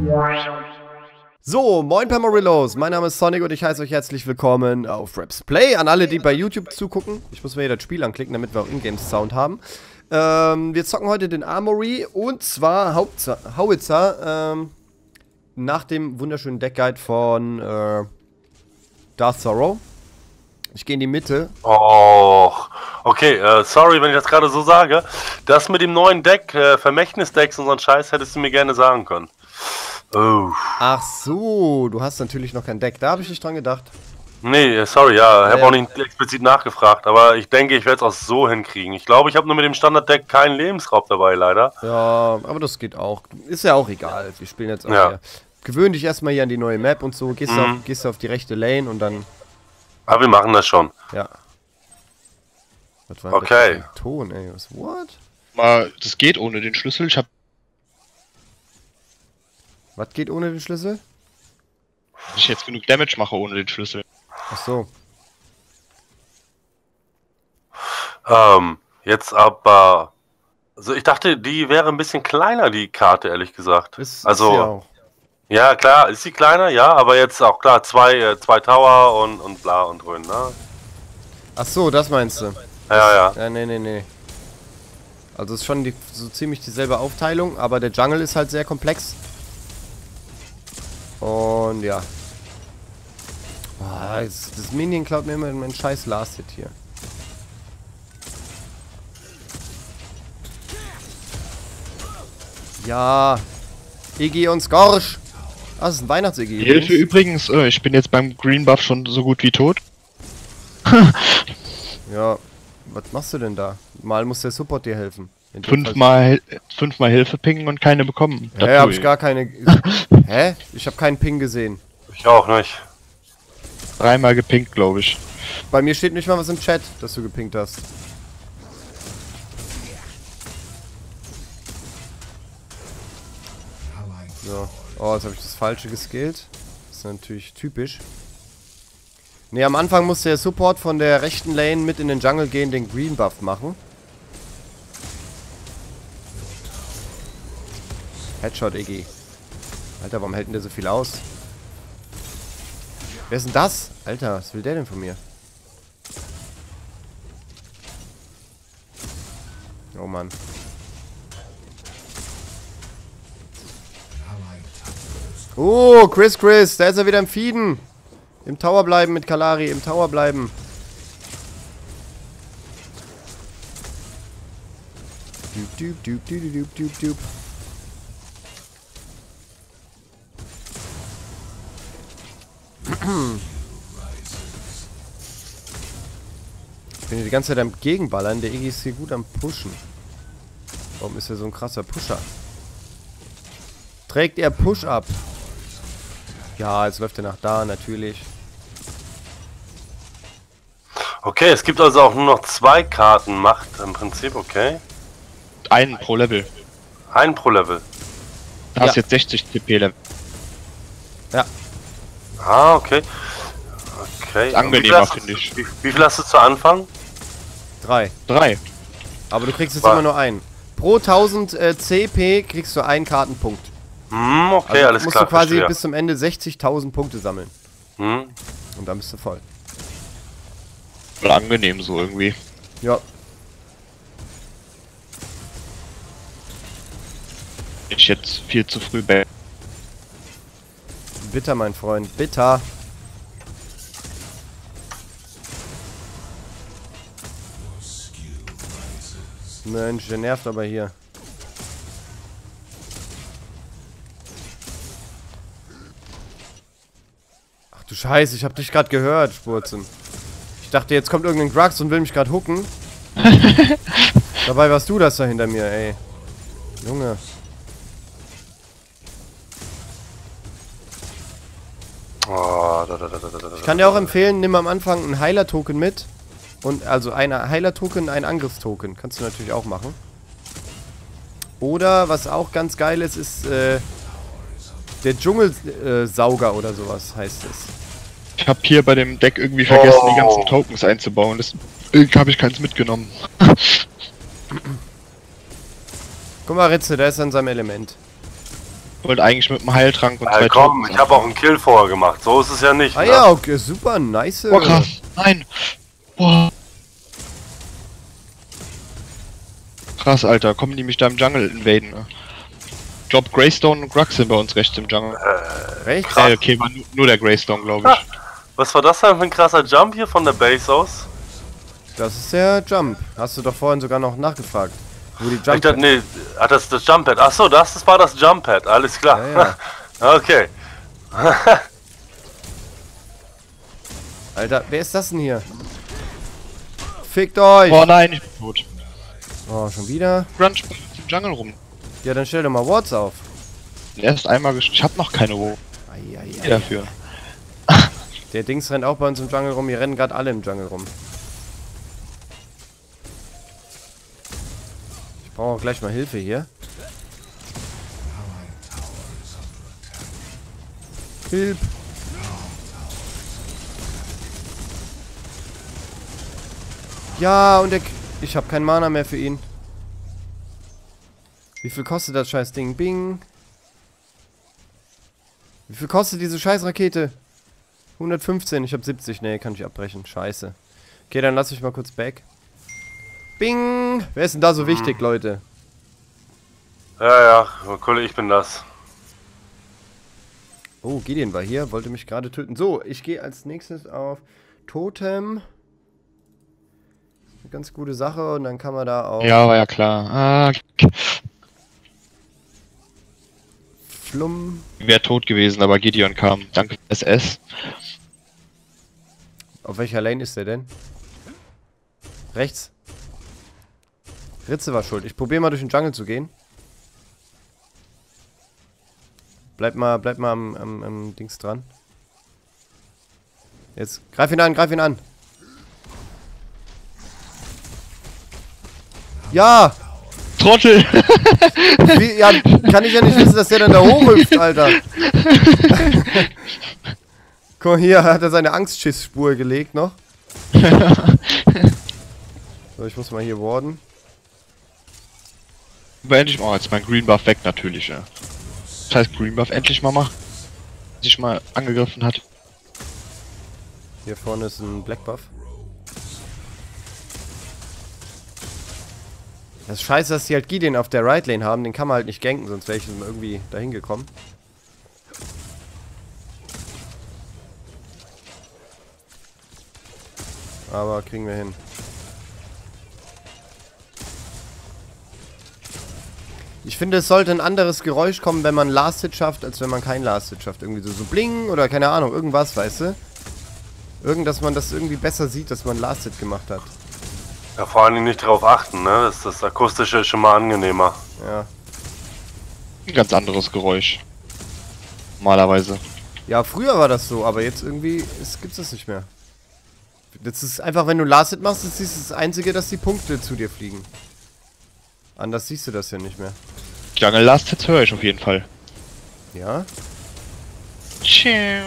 So, moin Pamarillos, mein Name ist Sonic und ich heiße euch herzlich willkommen auf Raps Play. An alle, die bei YouTube zugucken, ich muss mir hier das Spiel anklicken, damit wir auch Ingame-Sound haben. Wir zocken heute den Armory und zwar Howitzer, nach dem wunderschönen Deckguide von Darth Sorrow. Ich gehe in die Mitte. Oh, okay, sorry, wenn ich das gerade so sage. Das mit dem neuen Deck, Vermächtnisdecks und so ein Scheiß, hättest du mir gerne sagen können. Oh. Ach so, du hast natürlich noch kein Deck, da habe ich nicht dran gedacht. Nee, sorry, ja, ich habe auch nicht explizit nachgefragt, aber ich denke, ich werde es auch so hinkriegen. Ich glaube, ich habe nur mit dem Standarddeck keinen Lebensraub dabei, leider. Ja, aber das geht auch. Ist ja auch egal, wir spielen jetzt auch hier. Gewöhn dich erstmal hier an die neue Map und so, gehst auf die rechte Lane und dann... Aber wir machen das schon. Ja. Was war okay. Das für ein Ton, ey? What? Das geht ohne den Schlüssel. Was geht ohne den Schlüssel? Dass ich jetzt genug Damage mache ohne den Schlüssel. Ach so. Jetzt aber... Also ich dachte, die wäre ein bisschen kleiner, die Karte, ehrlich gesagt. Ist also... Ist sie auch. Ja, klar, ist sie kleiner, ja, aber jetzt auch klar, zwei Tower und bla und drüben, ne? Ach so, das meinst du? Ja. Ja, nee. Also ist schon so ziemlich dieselbe Aufteilung, aber der Jungle ist halt sehr komplex. Und ja. Boah, das Minion klaut mir immer meinen scheiß Last-Hit hier. Ja. Iggy und Skorsch. Ah, das ist ein Weihnachts-Iggy. Hilfe übrigens, ich bin jetzt beim Green Buff schon so gut wie tot. Ja, was machst du denn da? Mal muss der Support dir helfen. Fünfmal Hilfe pingen und keine bekommen. Hä, hab ich gar keine... Hä? Ich hab keinen Ping gesehen. Ich auch nicht. 3-mal gepinkt, glaube ich. Bei mir steht nicht mal was im Chat, dass du gepinkt hast. So. Oh, jetzt habe ich das Falsche geskillt. Das ist natürlich typisch. Ne, am Anfang muss der Support von der rechten Lane mit in den Jungle gehen, den Green Buff machen. Headshot, Iggy. Alter, warum hält denn der so viel aus? Wer ist denn das? Alter, was will der denn von mir? Oh Mann. Oh, Chris, da ist er wieder im Feeden. Im Tower bleiben mit Kalari, im Tower bleiben. Dup. Ich bin hier die ganze Zeit am Gegenballern. Der Iggy ist hier gut am Pushen. Warum ist er so ein krasser Pusher? Trägt er Push-Up? Ja, jetzt läuft er nach da, natürlich. Okay, es gibt also auch nur noch 2 Karten Macht im Prinzip, okay? Einen pro Level. Einen pro Level. Du hast jetzt 60 TP Level. Ja. Ah, okay. Okay. Angenehmer, finde ich. Wie viel hast du zu Anfang? 3. Aber du kriegst jetzt immer nur einen. Pro 1000 CP kriegst du einen Kartenpunkt. Okay, also alles musst klar. Du quasi verstehe. bis zum Ende 60.000 Punkte sammeln. Und dann bist du voll. Oder angenehm so irgendwie. Ja. Ich jetzt viel zu früh bei. Bitter, mein Freund. Bitter. Mensch, der nervt aber hier. Ach du Scheiße, ich hab dich gerade gehört, Spurzen. Ich dachte, jetzt kommt irgendein Grux und will mich gerade hooken. Dabei warst du das da hinter mir, ey. Junge. Ich kann dir auch empfehlen, nimm am Anfang einen Heiler-Token mit. Und also ein Heiler-Token, ein Angriffstoken. Kannst du natürlich auch machen. Oder, was auch ganz geil ist, ist der Dschungelsauger oder sowas heißt es. Ich habe hier bei dem Deck irgendwie vergessen, die ganzen Tokens einzubauen. Deswegen habe ich keins mitgenommen. Guck mal, Ritze, der ist an seinem Element. Wollte eigentlich mit einem Heiltrank und zwei Komm, Tokens ich habe auch einen Kill vorher gemacht. So ist es ja nicht. Ah Ne? ja, okay, super, nice. Oh krass, nein! Boah. Krass, Alter, kommen die mich da im Jungle invaden, ne? Ich glaub, Greystone und Grux sind bei uns rechts im Jungle. Rechts? Okay, war nur der Greystone, glaube ich. Was war das denn für ein krasser Jump hier von der Base aus? Das ist der Jump. Hast du doch vorhin sogar noch nachgefragt. Wo die Ich dachte, Jump. nee, das ist das Jump Pad. Achso, das war das Jump Pad, alles klar. Ja, Okay. Alter, wer ist das denn hier? Fickt euch! Oh nein, ich bin tot. Oh, schon wieder? Grunge im Jungle rum. Ja, dann stell doch mal Wards auf. Erst einmal ich hab noch keine Wo Eieiei. dafür. Der Dings rennt auch bei uns im Jungle rum. Wir rennen gerade alle im Jungle rum. Ich brauche auch gleich mal Hilfe hier. Hilf! Ja, und ich habe kein Mana mehr für ihn. Wie viel kostet das scheiß Ding? Bing! Wie viel kostet diese scheiß Rakete? 115, ich habe 70. Nee, kann ich abbrechen. Scheiße. Okay, dann lass ich mal kurz back. Bing! Wer ist denn da so wichtig, Leute? Ja, Kollege, ich bin das. Oh, Gideon war hier, wollte mich gerade töten. So, ich gehe als nächstes auf Totem. Eine ganz gute Sache und dann kann man da auch Ja, war ja klar. Ah, Flumm. wäre tot gewesen, aber Gideon kam. Danke SS. Auf welcher Lane ist der denn? Rechts. Ritze war schuld. Ich probiere mal durch den Jungle zu gehen. Bleib mal am Dings dran. Jetzt, greif ihn an, greif ihn an. Ja! Trottel! Wie, ja, kann ich ja nicht wissen, dass der dann da hochhüpft, Alter. Guck mal, hier hat er seine Angstschissspur gelegt noch. So, ich muss mal hier warden. Endlich mal jetzt mein Green Buff weg natürlich, ja. Das heißt Green Buff endlich mal machen. Sich mal angegriffen hat. Hier vorne ist ein Black Buff. Das ist scheiße, dass die halt Gideon auf der Right Lane haben. Den kann man halt nicht ganken, sonst wäre ich irgendwie dahin gekommen. Aber kriegen wir hin. Ich finde, es sollte ein anderes Geräusch kommen, wenn man Last Hit schafft, als wenn man kein Last Hit schafft. Irgendwie so bling oder keine Ahnung, irgendwas, weißt du? Dass man das irgendwie besser sieht, dass man Last Hit gemacht hat. Ja, vor allen Dingen nicht darauf achten, ne? Das Akustische ist schon mal angenehmer. Ja. Ein ganz anderes Geräusch. Normalerweise. Ja, früher war das so, aber jetzt irgendwie gibt's das nicht mehr. Das ist einfach, wenn du Last Hit machst, ist das Einzige, dass die Punkte zu dir fliegen. Anders siehst du das ja nicht mehr. Jungle Last Hits höre ich auf jeden Fall. Ja? Tschiu.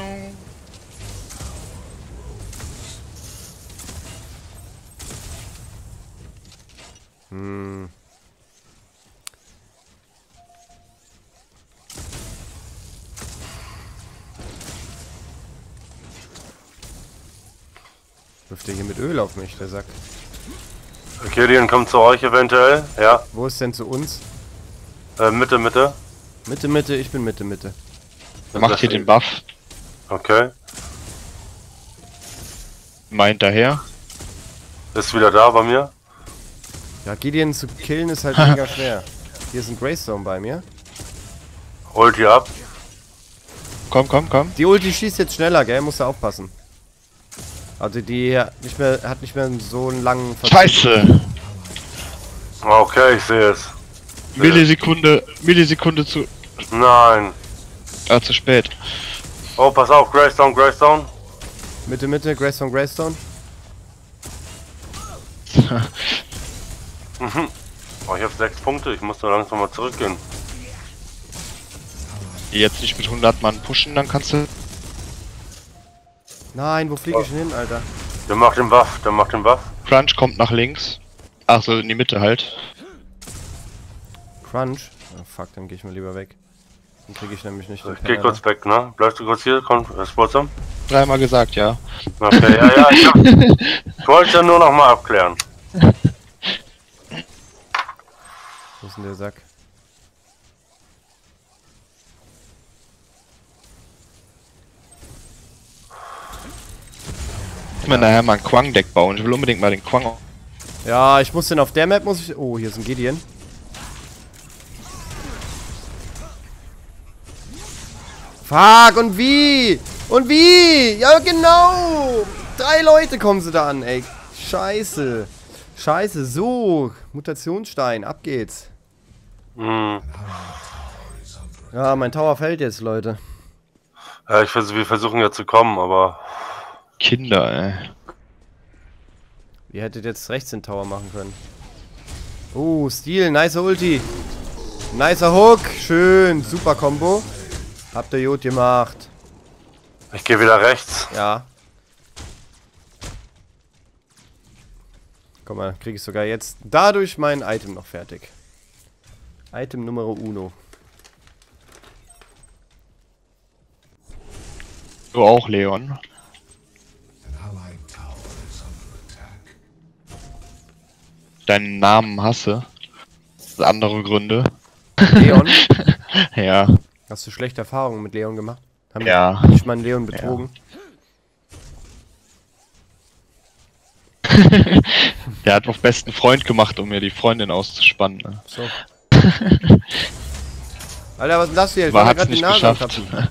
Hm. Wirft der hier mit Öl auf mich, der Sack. Gideon kommt zu euch eventuell, ja. Wo ist denn zu uns? Mitte. Mitte, ich bin Mitte. Macht hier den Buff. Okay. Meint daher. Ist wieder da bei mir. Ja, Gideon zu killen ist halt mega schwer. Hier ist ein Greystone bei mir. Holt ihr ab. Komm. Die Ulti schießt jetzt schneller, gell? Musst du aufpassen. Also die hat nicht mehr so einen langen Verzug. Scheiße! Okay, ich sehe es. Millisekunde zu. Nein. Zu spät. Oh, pass auf, Greystone. Mitte, Greystone. Oh, ich habe 6 Punkte, ich muss nur langsam mal zurückgehen. Jetzt nicht mit 100 Mann pushen, dann kannst du. Nein, wo fliege ich denn hin, Alter? Der macht den Buff. Crunch kommt nach links. Ach so, in die Mitte halt. Crunch? Oh, fuck, dann gehe ich mal lieber weg. Dann kriege ich nämlich nicht den Ich geh Penner, kurz ne? weg, ne? Bleibst du kurz hier? Komm, Sportsam? Dreimal gesagt, ja. Okay, ja, ich wollte ja nur noch mal abklären. Wo ist denn der Sack? Ich will nachher mal ein Quang-Deck bauen. Ich will unbedingt mal den Quang. Ja, ich muss den auf der Map, muss ich... Oh, hier ist ein Gideon. Fuck, und wie? Und wie? Ja, genau. 3 Leute kommen sie da an, ey. Scheiße. Scheiße, so. Mutationsstein, ab geht's. Hm. Ja, mein Tower fällt jetzt, Leute. Ja, wir versuchen ja zu kommen, aber... Kinder, ey. Ihr hättet jetzt rechts den Tower machen können. Steel, nicer Ulti. Nicer Hook, schön, super Combo. Habt ihr gut gemacht. Ich gehe wieder rechts. Ja. Guck mal, kriege ich sogar jetzt dadurch mein Item noch fertig. Item Nummer uno. Du auch, Leon. Deinen Namen hasse. Andere Gründe. Leon, Ja. hast du schlechte Erfahrungen mit Leon gemacht? Haben Ja. ich meinen Leon betrogen? Der hat auf besten Freund gemacht, um mir die Freundin auszuspannen. Ne? So. Alter, was ist denn das hier? Ich Aber wollte hat's grad die nicht Nase geschafft. antappen.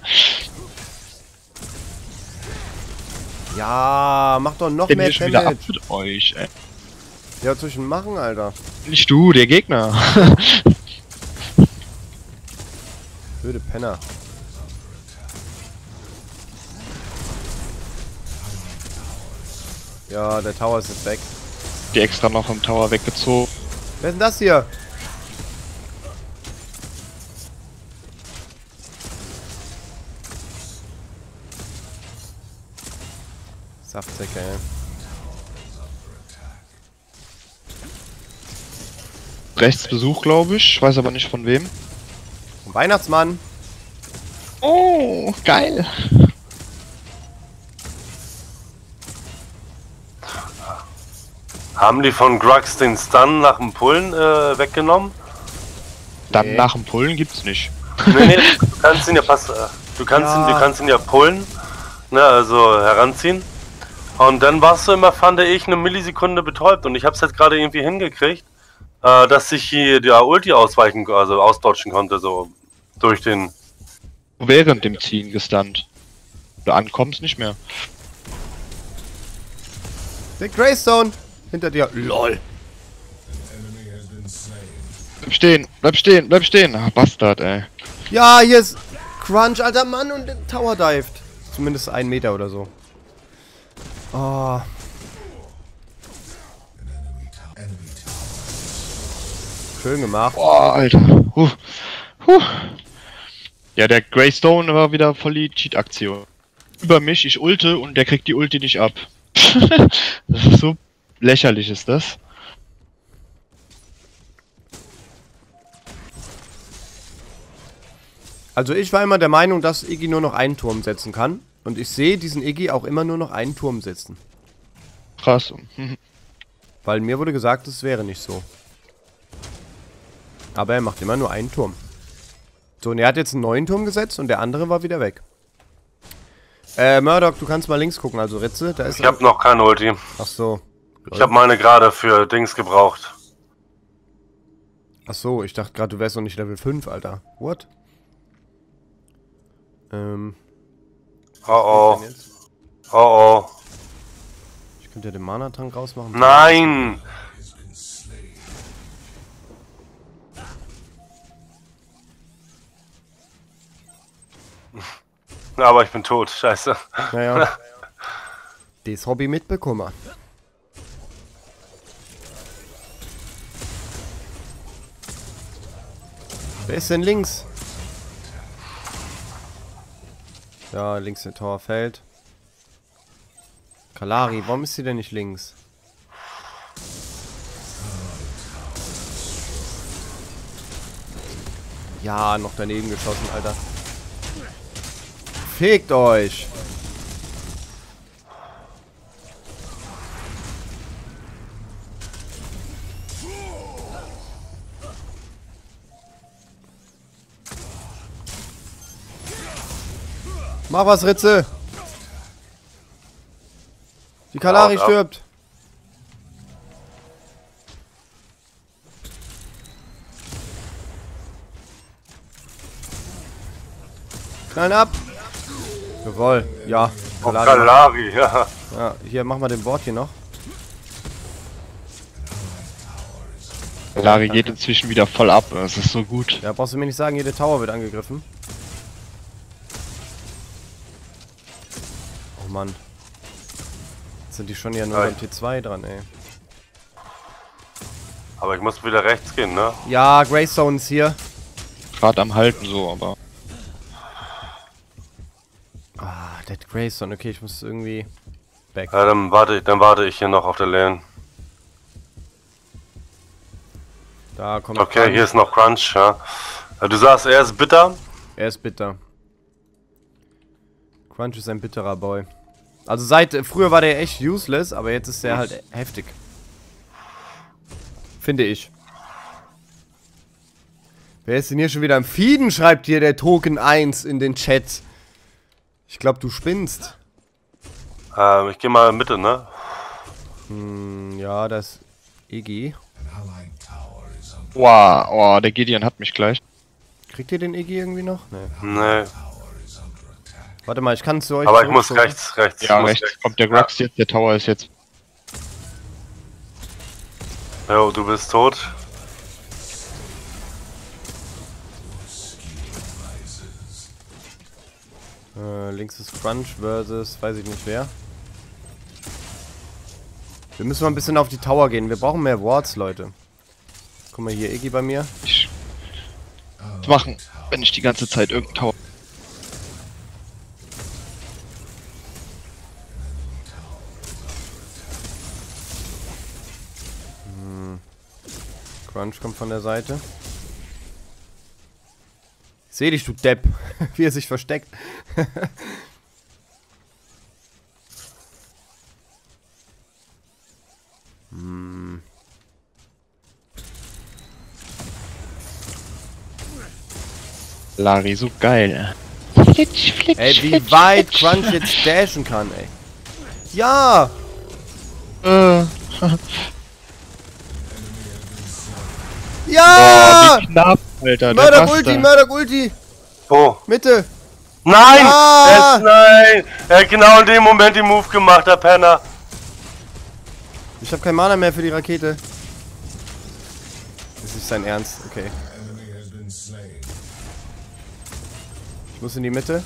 Ja, mach doch noch Bin mehr ich schon wieder ab Damage. mit euch, ey. Ja, was soll ich denn machen, Alter? Nicht du, der Gegner. Blöde Penner. Ja, der Tower ist jetzt weg. Die extra noch vom Tower weggezogen. Wer ist denn das hier? Saftsäcke, ey. Rechts Besuch, glaube ich. Weiß aber nicht von wem. Weihnachtsmann. Oh, geil. Haben die von Grux den Stun nach dem Pullen weggenommen? Dann Nee. nach dem Pullen gibt's nicht. Nee, du kannst ihn ja du kannst ihn ja pullen, ne, also heranziehen. Und dann warst du immer, fand ich, eine Millisekunde betäubt und ich hab's jetzt gerade irgendwie hingekriegt, dass ich hier der Ulti ausdodgen konnte, so durch den... Während dem Ziehen gestunt. Du ankommst nicht mehr. Der Greystone. Hinter dir. LOL. Bleib stehen, bleib stehen, bleib stehen. Ah, Bastard, ey. Ja, hier ist Crunch, alter Mann, und der Tower dived. Zumindest 1 Meter oder so. Oh. Schön gemacht. Boah, Alter. Ja, der Greystone war wieder voll die Cheat-Aktion. Über mich, ich ulte und der kriegt die Ulti nicht ab. Das ist so lächerlich, ist das. Also ich war immer der Meinung, dass Iggy nur noch einen Turm setzen kann. Und ich sehe diesen Iggy auch immer nur noch einen Turm setzen. Krass. Weil mir wurde gesagt, es wäre nicht so. Aber er macht immer nur einen Turm. So, und er hat jetzt einen neuen Turm gesetzt und der andere war wieder weg. Murdoch, du kannst mal links gucken, also Ritze, da ist... Ich hab noch keine Ulti. Ach so. Ich hab meine gerade für Dings gebraucht. Ach so, ich dachte gerade, du wärst noch nicht Level 5, Alter. What? Oh was oh. denn jetzt? Oh oh. Ich könnte ja den Mana-Trank rausmachen. Nein! Aber ich bin tot, scheiße. Naja. Das Hobby mitbekommen. Wer ist denn links? Ja, links der Tower fällt. Kalari, warum ist sie denn nicht links? Ja, noch daneben geschossen, Alter. Fegt euch! Mach was, Ritze! Die Kalari stirbt! Knallen ab! Jawohl, ja. Kalari, ja. Ja, hier, mach mal den Board hier noch. Kalari geht inzwischen wieder voll ab, das ist so gut. Ja, brauchst du mir nicht sagen, jede Tower wird angegriffen. Oh Mann. Jetzt sind die schon ja nur beim T2 dran, ey. Aber ich muss wieder rechts gehen, ne? Ja, Greystone ist hier. Gerade am Halten so, aber... Ah, Dead Greystone. Okay, ich muss irgendwie... back. Ja, dann warte ich hier noch auf der Lane. Da kommt Okay, Crunch. hier ist noch Crunch, ja. Du sagst, er ist bitter? Er ist bitter. Crunch ist ein bitterer Boy. Also früher war der echt useless, aber jetzt ist der halt heftig. Finde ich. Wer ist denn hier schon wieder am Feeden? Schreibt hier der Token 1 in den Chat. Ich glaube, du spinnst. Ich gehe mal in Mitte, ne? Ja, das Iggy. Wow, oh, der Gideon hat mich gleich. Kriegt ihr den Iggy irgendwie noch? Nee. Nee. Warte mal, ich kann zu euch. Aber ich muss zurückschauen. rechts. Ja, ich muss rechts kommt der Grux jetzt, der Tower ist jetzt... Jo, du bist tot. Links ist Crunch versus weiß ich nicht wer. Wir müssen mal ein bisschen auf die Tower gehen. Wir brauchen mehr Wards, Leute. Guck mal hier, Iggy bei mir. Was machen, wenn ich die ganze Zeit irgendein Tower... Crunch kommt von der Seite. Ich seh dich, du Depp. Wie er sich versteckt. Lari, so geil. Flitsch, flitsch, Ey, wie flitsch, weit flitsch. Crunch jetzt dashen kann, ey. Ja! Oh, Ja! wie knapp, Alter. der Murdoch Bastard. Ulti, Murdoch Ulti! Oh. Mitte! Nein! Ah! Nein! Er hat genau in dem Moment den Move gemacht, der Penner. Ich habe kein Mana mehr für die Rakete. Das ist sein Ernst, okay. Ich muss in die Mitte.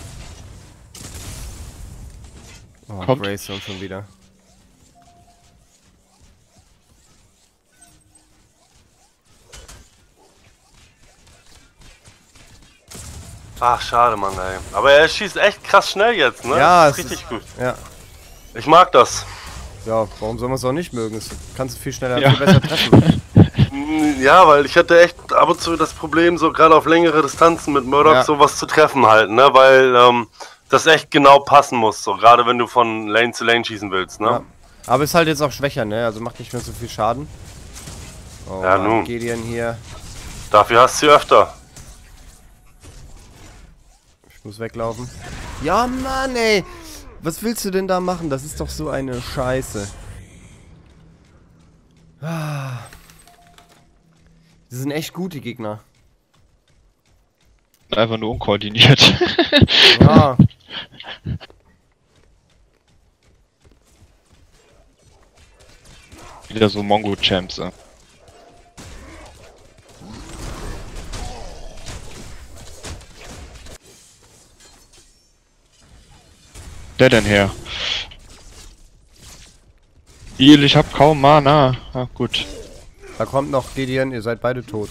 Oh, Kommt. Greystone schon wieder. Ach, schade, Mann, ey. Aber er schießt echt krass schnell jetzt, ne? Ja, das ist es richtig gut. Ja. Ich mag das. Ja, warum soll man es auch nicht mögen? Das kannst du viel schneller, Ja. viel besser treffen. Ja, weil ich hatte echt ab und zu das Problem, so gerade auf längere Distanzen mit Murdoch Ja. sowas zu treffen halt, ne? Weil das echt genau passen muss, so gerade wenn du von Lane zu Lane schießen willst, ne? Ja. Aber ist halt jetzt auch schwächer, ne? Also macht nicht mehr so viel Schaden. Oh, Ja, Mann, nun. Gideon hier. Dafür hast du sie öfter. Ich muss weglaufen. Ja, Mann, ey. Was willst du denn da machen? Das ist doch so eine Scheiße. Ah. Die sind echt gut, die Gegner. Einfach nur unkoordiniert. Ja. Wieder so Mongo-Champs. Der denn her? Ich hab kaum Mana. Ah, gut. Da kommt noch Gideon, ihr seid beide tot.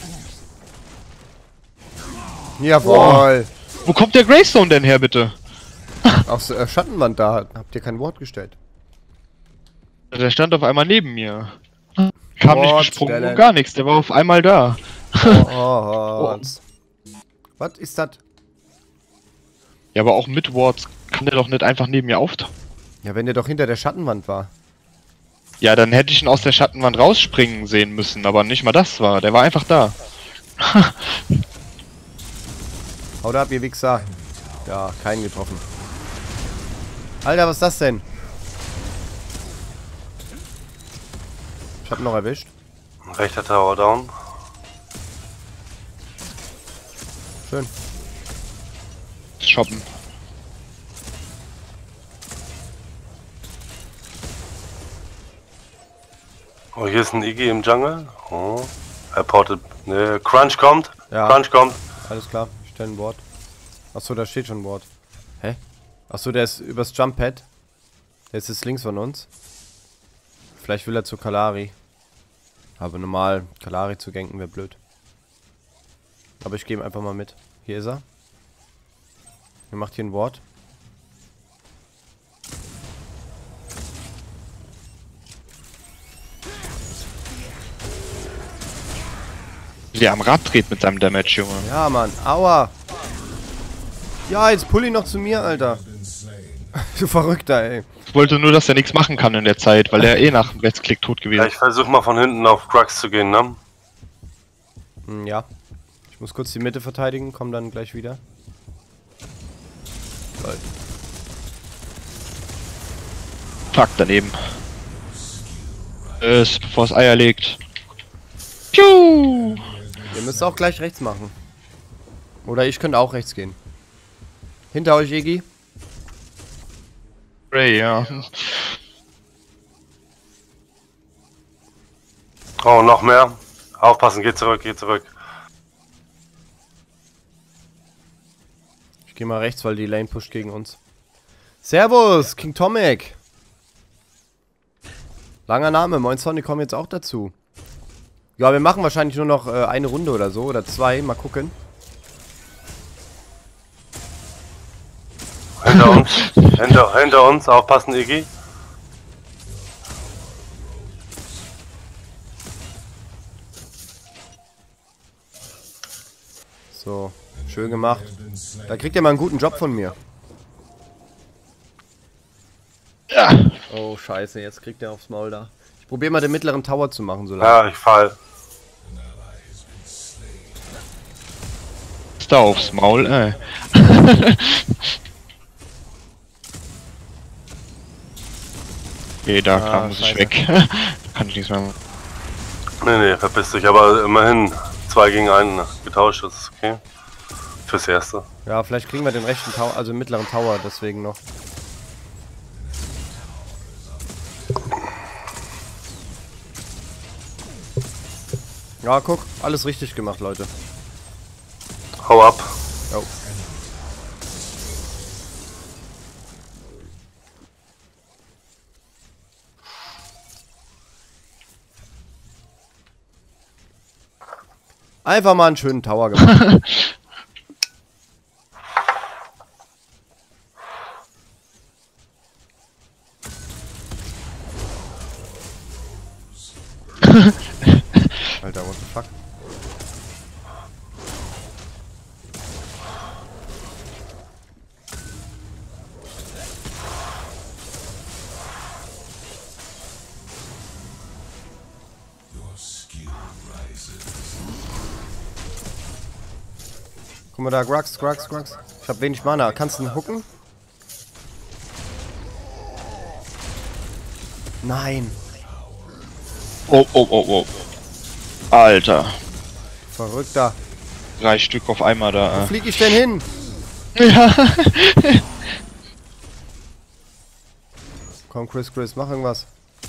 Jawohl. Wo kommt der Greystone denn her, bitte? Aus der Schattenwand da habt ihr kein Wort gestellt. Der stand auf einmal neben mir. Kam nicht Wort gesprungen stellen. und gar nichts. Der war auf einmal da. Oh. Was ist das? Ja, aber auch mit Wards kann der doch nicht einfach neben mir auftauchen. Ja, wenn der doch hinter der Schattenwand war. Ja, dann hätte ich ihn aus der Schattenwand rausspringen sehen müssen, aber nicht mal das war. Der war einfach da. Haut ab, ihr Wichser. Ja, keinen getroffen. Alter, was ist das denn? Ich hab noch erwischt. Rechter Tower down. Schön. Shoppen. Oh, hier ist ein Iggy im Jungle. Oh. Er portet. Ne, Crunch kommt. Ja. Crunch kommt. Alles klar, ich stelle ein Board. Achso, da steht schon ein Board. Hä? Achso, der ist übers Jump Pad. Der ist jetzt links von uns. Vielleicht will er zu Kalari. Aber normal, Kalari zu ganken wäre blöd. Aber ich gehe ihm einfach mal mit. Hier ist er. Er macht hier ein Ward. Wie der am Rad dreht mit seinem Damage, Junge. Ja, Mann. Aua. Ja, jetzt pull ihn noch zu mir, Alter. Du Verrückter, ey. Ich wollte nur, dass er nichts machen kann in der Zeit, weil er eh nach dem Rechtsklick tot gewesen Ja, ist. ich versuche mal von hinten auf Crux zu gehen, ne? Ja. Ich muss kurz die Mitte verteidigen, komm dann gleich wieder. Toll. Fuck, daneben. Bevor es Eier legt. Piu! Ihr müsst auch gleich rechts machen. Oder ich könnte auch rechts gehen. Hinter euch, Iggy. Ray, ja. Oh, noch mehr. Aufpassen, geht zurück, geht zurück. Ich gehe mal rechts, weil die Lane pusht gegen uns. Servus, King Tomek. Langer Name, Moin Sonny, kommen jetzt auch dazu. Ja, wir machen wahrscheinlich nur noch eine Runde oder so, oder zwei, mal gucken. Hinter uns, hinter uns, aufpassen, Iggy. So, schön gemacht. Da kriegt ihr mal einen guten Job von mir. Ja. Oh, scheiße, jetzt kriegt er aufs Maul da. Ich probiere mal den mittleren Tower zu machen, so lange. Ja, ich fall. Ist da aufs Maul, ey. Okay, da Ah, muss ich scheiße. weg. Kann ich nichts mehr machen. Nee, verpiss dich, aber immerhin 2 gegen 1 getauscht, das ist okay. Fürs Erste. Ja, vielleicht kriegen wir den rechten Tower, also den mittleren Tower, deswegen noch. Ja, guck, alles richtig gemacht, Leute. Hau ab. Jo. Einfach mal einen schönen Tower gemacht. Alter, what the fuck? Guck mal da, Grux. Ich hab wenig Mana. Kannst du ihn hooken? Nein. Oh, oh, oh, oh. Alter. Verrückter. 3 Stück auf einmal Wo da. flieg ich denn hin? Ja. Komm, Chris, mach irgendwas.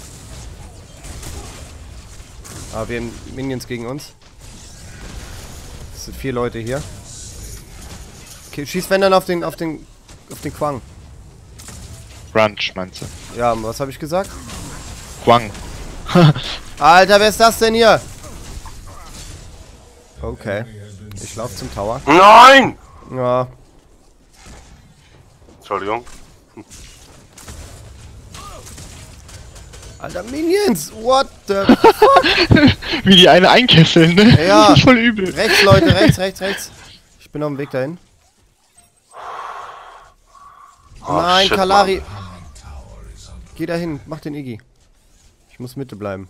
Ah, wir haben Minions gegen uns. Es sind 4 Leute hier. Okay, schieß wenn dann auf den Quang. Crunch, meinst du? Ja, was habe ich gesagt? Quang. Alter, wer ist das denn hier? Okay. Ich laufe zum Tower. Nein! Ja. Entschuldigung. Alter, Minions! What the... Wie die eine einkesseln, ne? Ja. Das ist voll übel. Rechts, Leute, rechts. Ich bin auf dem Weg dahin. Oh, Nein, shit, Kalari. Geh dahin, mach den Iggy. Ich muss Mitte bleiben.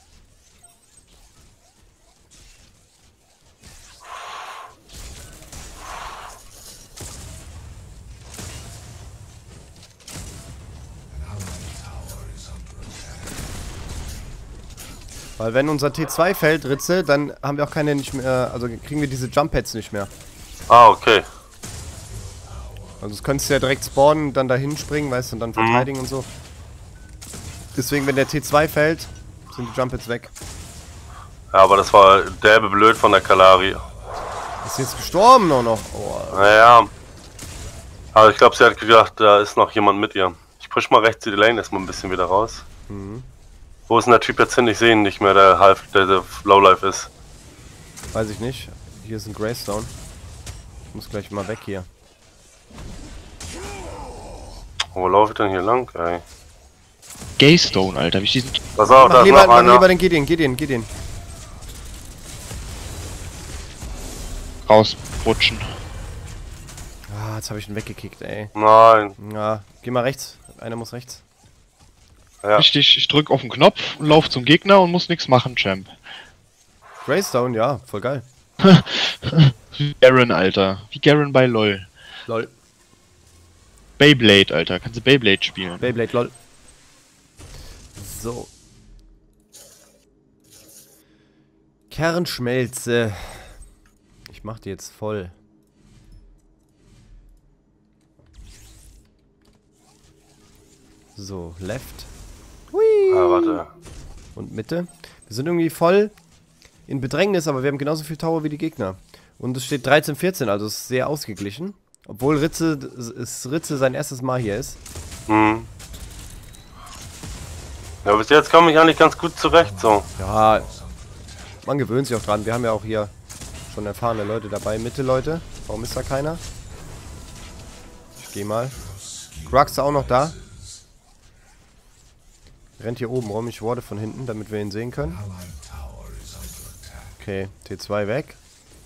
Weil wenn unser T2 fällt, Ritze, dann haben wir auch keine nicht mehr, also kriegen wir diese Jump Pads nicht mehr. Ah, okay. Also das könntest du ja direkt spawnen und dann dahin springen, weißt du, und dann verteidigen und so. Deswegen, wenn der T2 fällt, sind die Jump Pads weg. Ja, aber das war derbe blöd von der Kalari. Ist jetzt gestorben auch noch. Oh, Naja. Aber ich glaube, sie hat gedacht, da ist noch jemand mit ihr. Ich push mal rechts die Lane erstmal ein bisschen wieder raus. Wo ist denn der Typ jetzt hin? Ich sehe ihn nicht mehr, der Lowlife ist. weiß ich nicht. Hier ist ein Greystone. Ich muss gleich mal weg hier. Wo laufe ich denn hier lang, ey? Gaystone, Alter. Wie steht Pass auf, da Mach ist lieber, noch mach einer. lieber den Gideon. rausrutschen? Ah, jetzt habe ich ihn weggekickt, ey. Nein. Ja, geh mal rechts. Einer muss rechts. Ja. Richtig, ich drück auf den Knopf und lauf zum Gegner und muss nichts machen, Champ. Greystone, ja, voll geil. Wie Garen, Alter. Wie Garen bei LOL. Lol. Beyblade, Alter. Kannst du Beyblade spielen? Beyblade, lol. So. Kernschmelze. Ich mach die jetzt voll. So, left. Hui. Ah, warte. Und Mitte. Wir sind irgendwie voll in Bedrängnis, aber wir haben genauso viel Tower wie die Gegner. Und es steht 13-14, also es ist sehr ausgeglichen. Obwohl Ritze sein erstes Mal hier ist. Hm. Ja, bis jetzt komme ich eigentlich ganz gut zurecht, so. Ja, man gewöhnt sich auch dran. Wir haben ja auch hier schon erfahrene Leute dabei. Mitte, Leute. Warum ist da keiner? Ich geh mal. Grux ist auch noch da. Rennt hier oben rum. Ich warte von hinten, damit wir ihn sehen können. Okay, T2 weg.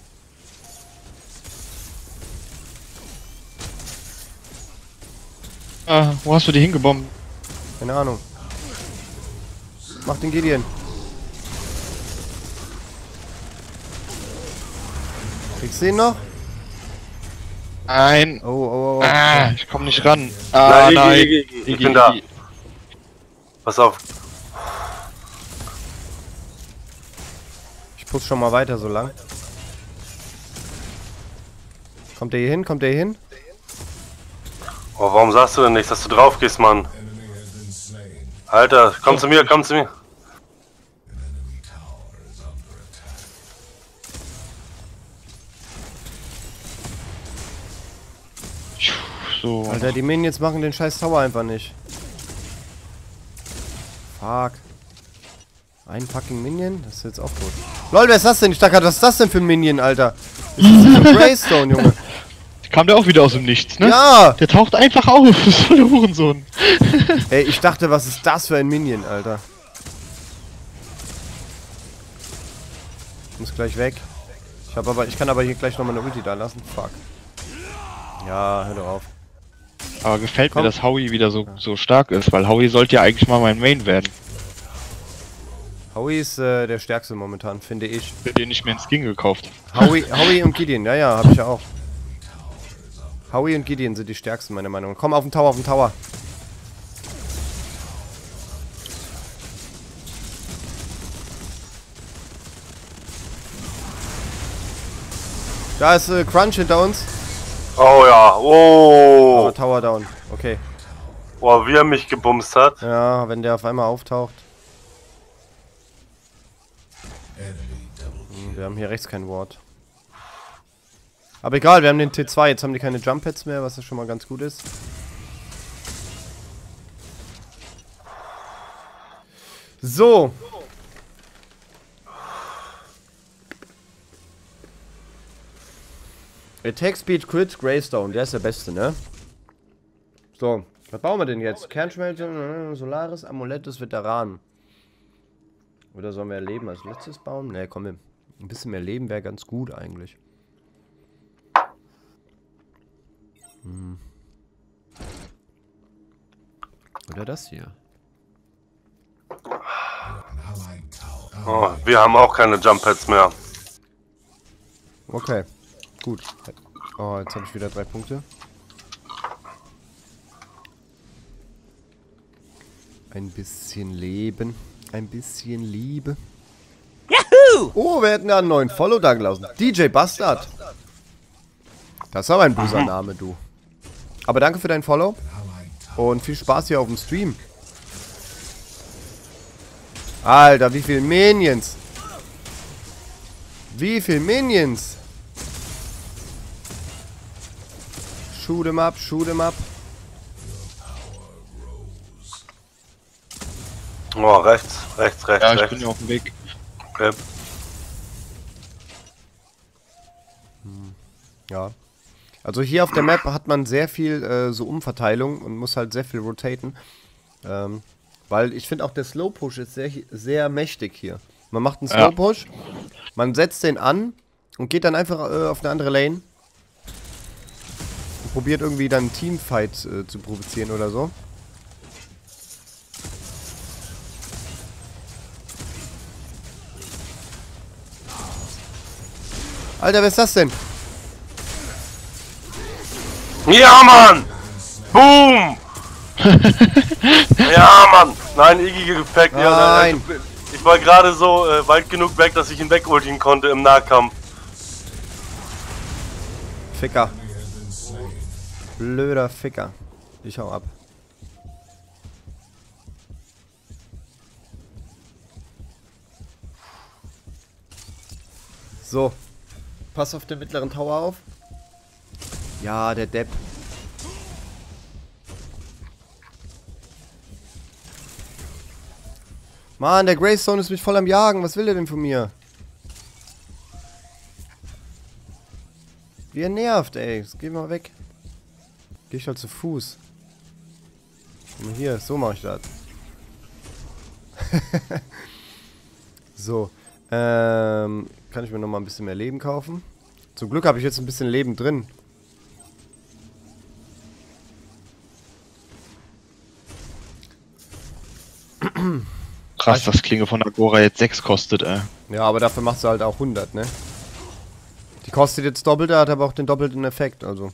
Ah, wo hast du die hingebombt? Keine Ahnung. Mach den Gideon. Kriegst du ihn noch? Nein. Oh. Ah, ich komm nicht ran. Ah, nein. Ich bin da. Pass auf. Ich push schon mal weiter so lang. Kommt der hier hin? Kommt der hier hin? Oh, warum sagst du denn nicht, dass du drauf gehst, Mann? Alter, komm zu mir, komm zu mir. So. Alter, die Minions machen den scheiß Tower einfach nicht. Fuck. Ein fucking Minion? Das ist jetzt auch tot. Lol, wer ist das denn? Ich dachte, was ist das denn für ein Minion, Alter? Das ist ein Greystone, Junge. Kam der auch wieder aus dem Nichts, ne? Ja! Der taucht einfach auf. Das ist voll der Hurensohn. Ey, ich dachte, was ist das für ein Minion, Alter? Ich muss gleich weg. Ich kann aber hier gleich nochmal eine Ulti da lassen. Fuck. Ja, hör doch auf. Aber gefällt Komm. mir, dass Howie wieder so stark ist, weil Howie sollte ja eigentlich mal mein Main werden. Howie ist der stärkste momentan, finde ich. Ich hätte den nicht mehr in Skin gekauft. Howie und Gideon, ja, hab ich ja auch. Howie und Gideon sind die stärksten, meiner Meinung nach. Komm, auf den Tower, auf den Tower. Da ist Crunch hinter uns. Oh ja, oh. Aber Tower down. Okay. Boah, wie er mich gebumst hat. Ja, wenn der auf einmal auftaucht. Wir haben hier rechts kein Ward. Aber egal, wir haben den T2. Jetzt haben die keine Jump Pads mehr, was ja schon mal ganz gut ist. So. Attack Speed Crit Greystone, der ist der beste, ne? So, was bauen wir denn jetzt? Kernschmelze, Solaris, Amulett des Veteranen. Oder sollen wir Leben als letztes bauen? Ne, komm, ein bisschen mehr Leben wäre ganz gut eigentlich. Oder das hier. Oh, wir haben auch keine Jump Pads mehr. Okay, gut. Oh, jetzt habe ich wieder 3 Punkte. Ein bisschen Leben. Ein bisschen Liebe. Yahoo! Oh, wir hätten ja einen neuen Follow da gelassen. DJ Bastard. Das ist aber ein böser Name, du. Aber danke für dein Follow. Und viel Spaß hier auf dem Stream. Alter, wie viele Minions. Wie viele Minions. Shoot 'em up, shoot 'em up. Oh, rechts. Ja, ich bin ja auf dem Weg. Okay. Ja. Also hier auf der Map hat man sehr viel so Umverteilung und muss halt sehr viel rotaten. Weil ich finde auch der Slow Push ist sehr, sehr mächtig hier. Man macht einen Slow Push, man setzt den an und geht dann einfach auf eine andere Lane. Und probiert irgendwie dann einen Teamfight zu provozieren oder so. Alter, wer ist das denn? Ja, Mann! Boom! Ja, Mann! Nein, Iggy gefackt. Ja, Nein. ich war gerade so weit genug weg, dass ich ihn wegultigen konnte im Nahkampf. Ficker. Blöder Ficker. Ich hau ab. So. Pass auf den mittleren Tower auf. Ja, der Depp. Mann, der Greystone ist mich voll am Jagen. Was will der denn von mir? Wie er nervt, ey. Jetzt geh mal weg. Geh ich halt zu Fuß. Guck mal hier, so mache ich das. So. Kann ich mir noch mal ein bisschen mehr Leben kaufen? Zum Glück habe ich jetzt ein bisschen Leben drin. Krass, dass Klinge von Agora jetzt 6 kostet, ey. Ja, aber dafür macht sie halt auch 100, ne? Die kostet jetzt doppelt, hat aber auch den doppelten Effekt, also.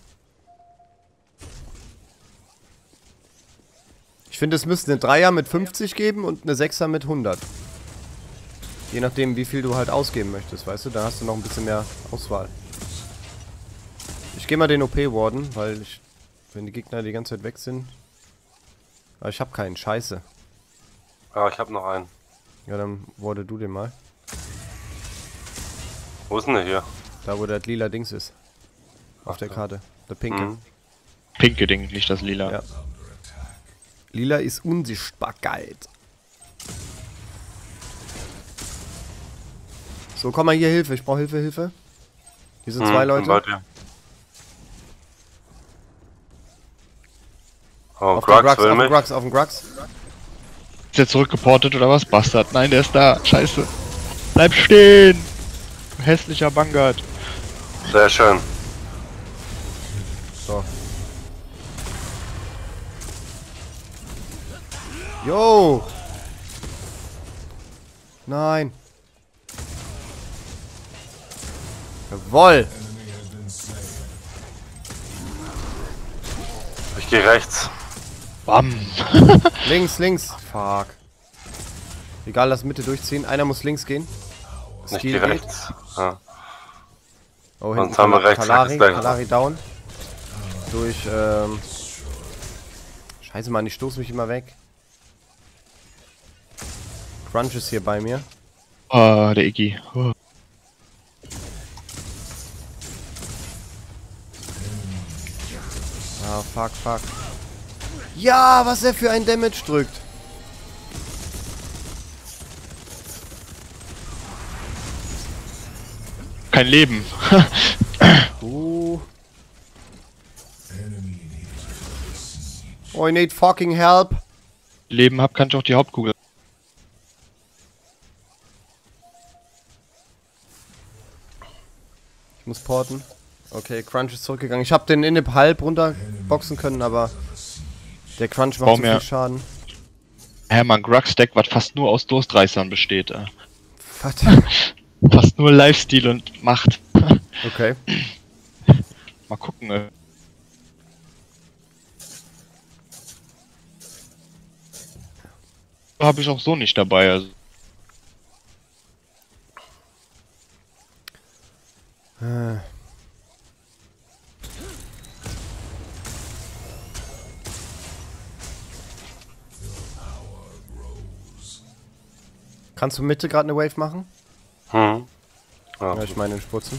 Ich finde, es müsste eine 3er mit 50 geben und eine 6er mit 100. Je nachdem, wie viel du halt ausgeben möchtest, weißt du? Da hast du noch ein bisschen mehr Auswahl. Ich gehe mal den OP-Warden, weil ich, wenn die Gegner die ganze Zeit weg sind. Aber ich habe keinen, scheiße. Ja, ich habe noch einen. Ja, dann warte du den mal. Wo ist denn der hier? Da, wo das lila Dings ist. Auf der Karte. Der pinke. Mhm. Pinke Ding, nicht das Lila. Ja. Lila ist Unsichtbarkeit. So, komm mal hier, Hilfe. Ich brauche Hilfe, Hilfe. Hier sind 2 Leute. Oh, Auf den Grux Grux, will auf den mich. Grux, auf den Grux. Ist der zurückgeportet oder was? Bastard. Nein, der ist da. Scheiße. Bleib stehen! Du hässlicher Vanguard. Sehr schön. So. Yo! Nein! Jawoll! Ich gehe rechts. Bam! Links, links! Fuck. Egal, lass Mitte durchziehen. Einer muss links gehen. Ich gehe rechts. Ja. Oh, Sonst haben wir rechts, rechts gleich. Kalari down. Durch, Scheiße, Mann, ich stoße mich immer weg. Crunch ist hier bei mir. Oh, der Iggy. Oh. Ah, fuck, fuck. Ja, was er für ein Damage drückt. Kein Leben. Oh, I need fucking help. Leben hab, kann ich auch die Hauptkugel. Ich muss porten. Okay, Crunch ist zurückgegangen. Ich habe den Inhib halb runterboxen können, aber der Crunch macht so viel Schaden. Hermann, Grug-Stack, was fast nur aus Durstreißern besteht. Was? Fast nur Lifesteal und Macht. Okay. Mal gucken. Habe ich auch so nicht dabei. Also. Kannst du Mitte gerade eine Wave machen? Ja. Ja, ich meine den Sputzen.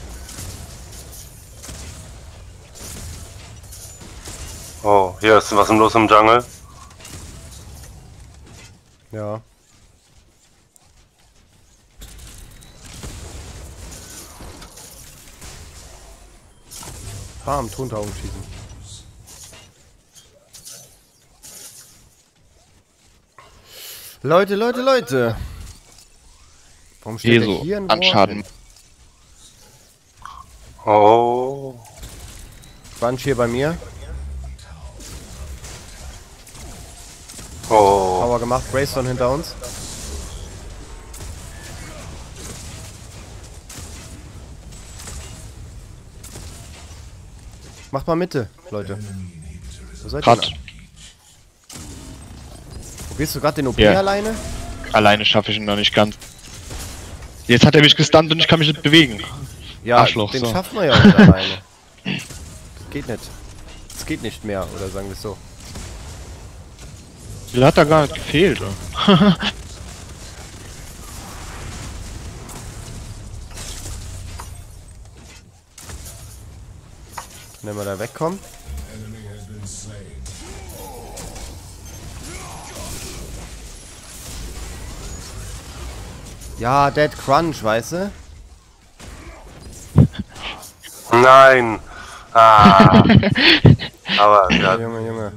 Oh, hier ist was los im Jungle. Ja. Bam, Tontauben schießen. Leute. Warum steht der hier ein Anschaden. Oh. Crunch hier bei mir. Oh. Power gemacht, Greystone hinter uns. Macht mal Mitte, Leute. Wo seid ihr Grad. denn? Probierst du gerade den OP Ja. alleine? Alleine schaffe ich ihn noch nicht ganz. Jetzt hat er mich gestunt und ich kann mich nicht bewegen. Ja, Arschloch, den so. schafft man ja auch nicht alleine. Das geht nicht. Das geht nicht mehr, oder sagen wir es so. Der hat da gar nicht gefehlt. Wenn wir da wegkommen. Ja, Dead Crunch, weißt du? Nein. Ah. Aber ja. Junge.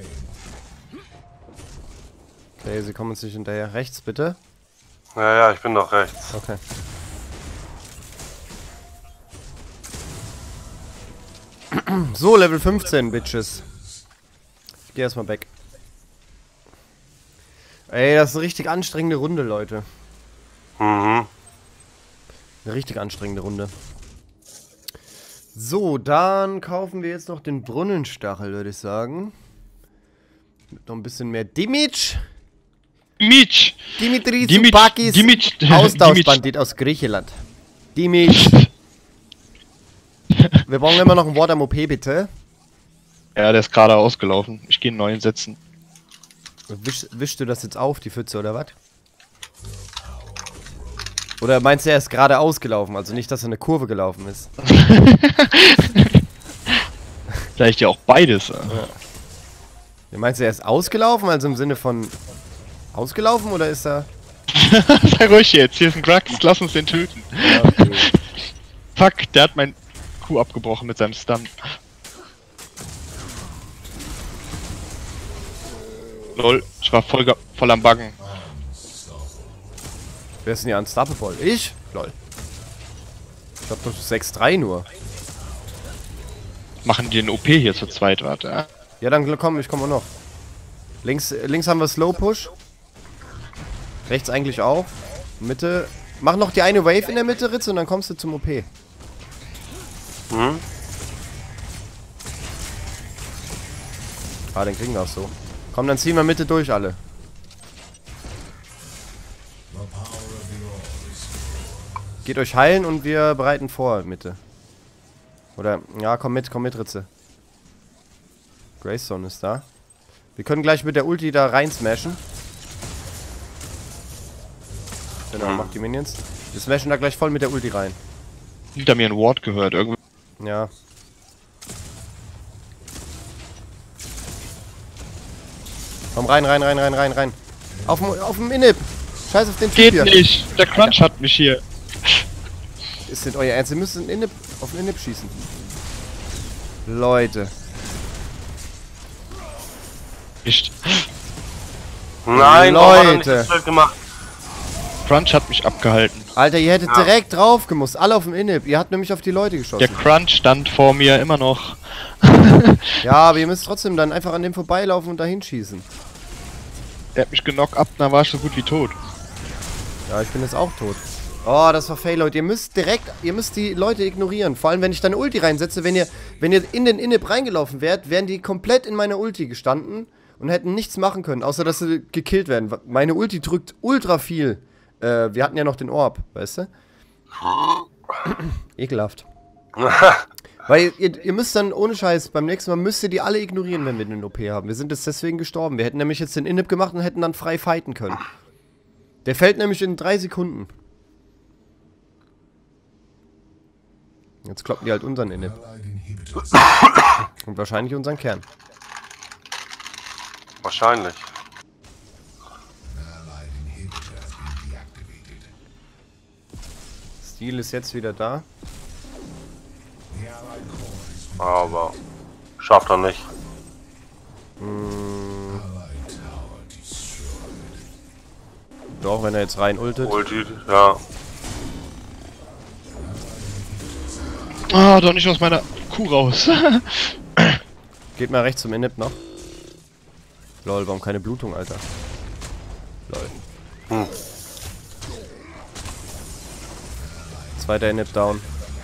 Okay, sie kommen uns nicht hinterher. Rechts, bitte. Ja, ich bin doch rechts. Okay. So, Level 15, Bitches. Ich geh erstmal weg. Ey, das ist eine richtig anstrengende Runde, Leute. Mhm. Eine richtig anstrengende Runde. So, dann kaufen wir jetzt noch den Brunnenstachel, würde ich sagen. Mit noch ein bisschen mehr Damage. Dimitri Tsupakis, Austauschbandit aus Griechenland. Dimitri. Wir brauchen immer noch ein Wort am OP, bitte. Ja, der ist gerade ausgelaufen. Ich gehe einen neuen setzen. Wischst du das jetzt auf, die Pfütze, oder was? Oder meinst du, er ist gerade ausgelaufen? Also nicht, dass er eine Kurve gelaufen ist. Vielleicht ja auch beides. Ja. Meinst du, er ist ausgelaufen? Also im Sinne von ausgelaufen, oder ist er... Sei ruhig jetzt, hier ist ein Grux, lass uns den töten. Ja, okay. Fuck, der hat mein Kuh abgebrochen mit seinem Stun. Lol, ich war voll am Buggen. Wer ist denn hier unstoppable? Ich? Lol. Ich hab doch 6-3 nur. Machen die den OP hier zu zweit, warte. Ja, dann komm, ich komme auch noch. Links haben wir Slow Push. Rechts eigentlich auch. Mitte. Mach noch die eine Wave in der Mitte, Ritz, und dann kommst du zum OP. Mhm. Ah, den kriegen wir auch so. Komm, dann ziehen wir Mitte durch, alle. Geht euch heilen und wir bereiten vor, Mitte. Oder, ja, komm mit, Ritze. Greystone ist da. Wir können gleich mit der Ulti da rein smashen. Genau, macht die Minions. Wir smashen da gleich voll mit der Ulti rein. Hinter mir ein Ward gehört, irgendwie. Ja. Komm rein. Auf dem Inhib. Scheiß auf den Typ Geht hier. nicht, der Crunch hat mich hier. Ist nicht euer Ernst? Ihr müsst auf den Inhib schießen. Leute. Nicht. Nein, Leute. warum hat er nicht das Bild gemacht? Crunch hat mich abgehalten. Alter, ihr hättet direkt drauf gemusst. Alle auf dem Inhib. Ihr habt nämlich auf die Leute geschossen. Der Crunch stand vor mir immer noch. Ja, aber ihr müsst trotzdem dann einfach an dem vorbeilaufen und dahin schießen. Der hat mich genockt ab, dann war ich so gut wie tot. Ja, ich bin jetzt auch tot. Oh, das war fail, Leute. Ihr müsst die Leute ignorieren. Vor allem, wenn ich dann eine Ulti reinsetze, wenn ihr in den Inhib reingelaufen wärt, wären die komplett in meiner Ulti gestanden und hätten nichts machen können, außer dass sie gekillt werden. Meine Ulti drückt ultra viel. Wir hatten ja noch den Orb, weißt du? Ekelhaft. Weil ihr müsst dann, ohne Scheiß, beim nächsten Mal müsst ihr die alle ignorieren, wenn wir den OP haben. Wir sind jetzt deswegen gestorben. Wir hätten nämlich jetzt den Inhib gemacht und hätten dann frei fighten können. Der fällt nämlich in 3 Sekunden. Jetzt kloppen die halt unseren Inhib. Und wahrscheinlich unseren Kern. Wahrscheinlich. Steel ist jetzt wieder da. Aber schafft er nicht. Doch, wenn er jetzt rein ultet. Ulti, ja. Ah, doch nicht aus meiner Kuh raus. Geht mal rechts zum Inhib noch. Lol, warum keine Blutung, Alter? Lol. Zweiter Inhib down.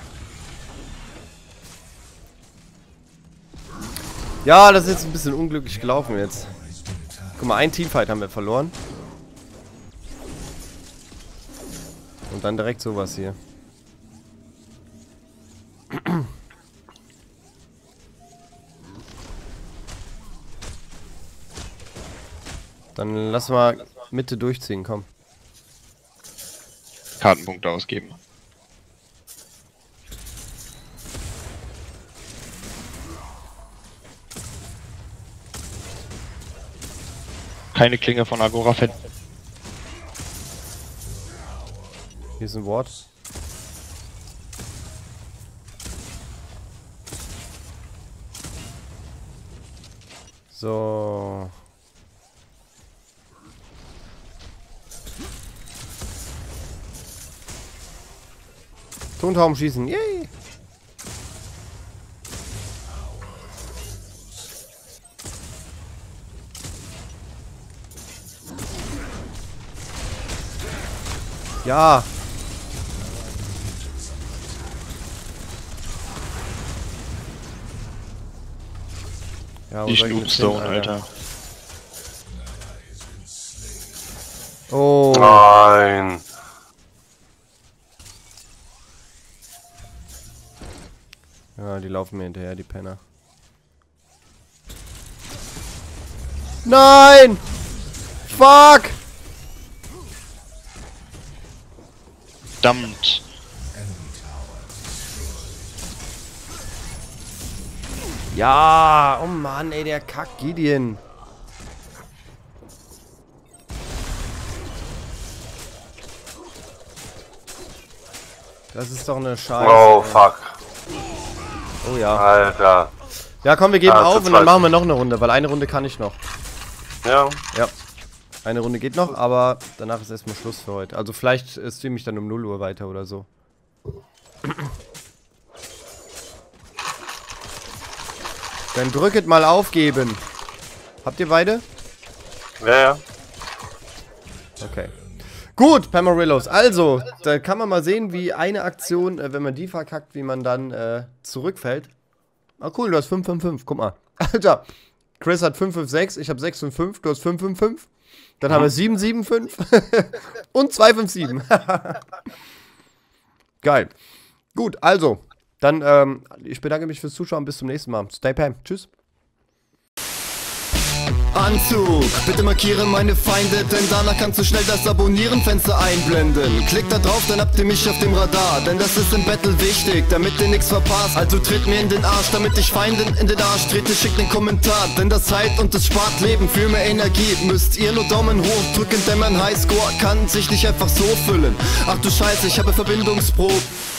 Ja, das ist jetzt ein bisschen unglücklich gelaufen jetzt. Guck mal, ein Teamfight haben wir verloren. Und dann direkt sowas hier. Dann lass mal Mitte durchziehen, komm. Kartenpunkte ausgeben. Keine Klinge von Agora Fett. Hier ist ein Wort. So. Tontauben schießen. Yay! Ja. Ja, Die Snoopstone, Alter. Oh. Nein. Ja, die laufen mir hinterher, die Penner. Nein! Fuck! Verdammt. Ja, oh Mann, ey, der Kack-Gideon. Das ist doch eine Scheiße. Oh, ey. fuck. Oh ja. Alter. Ja, komm, wir geben Ah, auf zu und dann zweit. machen wir noch eine Runde, weil eine Runde kann ich noch. Ja. Ja. Eine Runde geht noch, aber danach ist erstmal Schluss für heute. Also vielleicht streame ich dann um 0 Uhr weiter oder so. Dann drücket mal aufgeben. Habt ihr beide? Ja, ja. Okay. Gut, Pamarillos. Also, da kann man mal sehen, wie eine Aktion, wenn man die verkackt, wie man dann zurückfällt. Ah cool, du hast 555, guck mal. Alter, Chris hat 556, ich habe 655, du hast 555. Dann haben wir 775 und 257. Geil. Gut, also, dann, ich bedanke mich fürs Zuschauen, bis zum nächsten Mal. Stay Pam, tschüss. Anzug, bitte markiere meine Feinde, denn danach kannst du schnell das Abonnieren-Fenster einblenden. Klick da drauf, dann habt ihr mich auf dem Radar, denn das ist im Battle wichtig, damit ihr nichts verpasst. Also tritt mir in den Arsch, damit ich Feinden in den Arsch trete, schickt einen Kommentar, denn das heilt und es spart Leben. Für mehr Energie müsst ihr nur Daumen hoch drücken, denn mein Highscore kann sich nicht einfach so füllen. Ach du Scheiße, ich habe Verbindungsprobe.